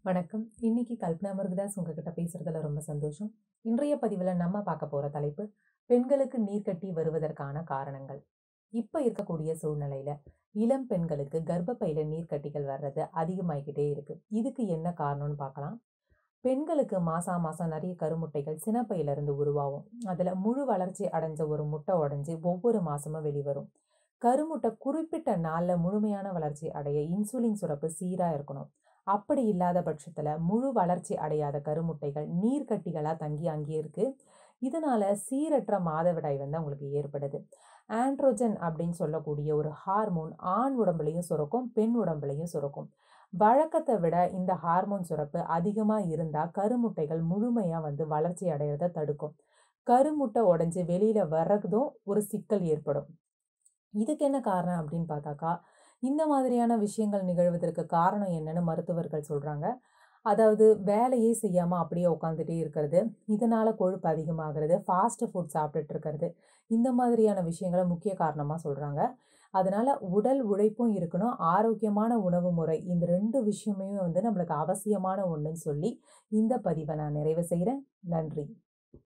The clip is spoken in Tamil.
வணக்கம். இன்னைக்கு கல்பனா முருகதாஸ் உங்ககிட்ட பேசுறதுல ரொம்ப சந்தோஷம். இன்றைய பதிவுல நம்ம பார்க்க போற தலைப்பு, பெண்களுக்கு நீர்க்கட்டி வருவதற்கான காரணங்கள். இப்ப இருக்கக்கூடிய சூழ்நிலையில இளம் பெண்களுக்கு கர்ப்பப்பையில நீர்க்கட்டிகள் வர்றது அதிகமாகிக்கிட்டே இருக்கு. இதுக்கு என்ன காரணம்னு பார்க்கலாம். பெண்களுக்கு மாசம் மாசம் நிறைய கருமுட்டைகள் சினப்பையில இருந்து உருவாகும். அதுல முழு வளர்ச்சி அடைஞ்ச ஒரு முட்டை உடைஞ்சு ஒவ்வொரு மாசமும் வெளிவரும். கருமுட்டை குறிப்பிட்ட நாள்ல முழுமையான வளர்ச்சி அடைய இன்சுலின் சுரப்பு சீரா இருக்கணும். அப்படி இல்லாத பட்சத்துல முழு வளர்ச்சி அடையாத கருமுட்டைகள் நீர்க்கட்டிகளா தங்கி அங்கேயே இருக்கு. இதனால சீரற்ற மாதவிடாய் அவங்களுக்கு ஏற்படுது. ஆண்ட்ரோஜன் அப்படின்னு சொல்லக்கூடிய ஒரு ஹார்மோன் ஆண் உடம்புலையும் சுரக்கும், பெண் உடம்புலையும் சுரக்கும். வழக்கத்தை விட இந்த ஹார்மோன் சுரப்பு அதிகமா இருந்தா கருமுட்டைகள் முழுமையா வளர்ச்சி அடையறத தடுக்கும். கருமுட்டை உடைஞ்சு வெளியில வர்றதும் ஒரு சிக்கல் ஏற்படும். இதுக்கு என்ன காரணம் அப்படின்னு பார்த்தாக்கா, இந்த மாதிரியான விஷயங்கள் நிகழ்வதற்கு காரணம் என்னன்னு மருத்துவர்கள் சொல்றாங்க. அதாவது வேலையே செய்யாம அப்படியே உட்காந்துட்டே இருக்கிறது, இதனால கொழுப்பு அதிகமாகிறது, ஃபாஸ்ட் ஃபுட் சாப்பிட்டுட்டு இருக்கிறது, இந்த மாதிரியான விஷயங்களை முக்கிய காரணமா சொல்றாங்க. அதனால உடல் உழைப்பும் இருக்கணும், ஆரோக்கியமான உணவு முறை, இந்த 2 விஷயமே நம்மளுக்கு அவசியமான ஒண்ணுன்னு சொல்லி இந்த பதிவை நான் நிறைவு செய்கிறேன். நன்றி.